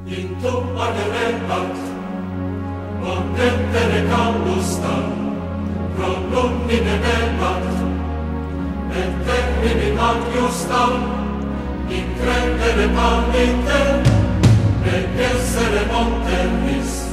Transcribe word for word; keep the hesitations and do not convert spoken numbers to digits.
Into aderebat, monettere caustam, pro lumine debat, et termini magiustam, in credere palite, et essere monterris,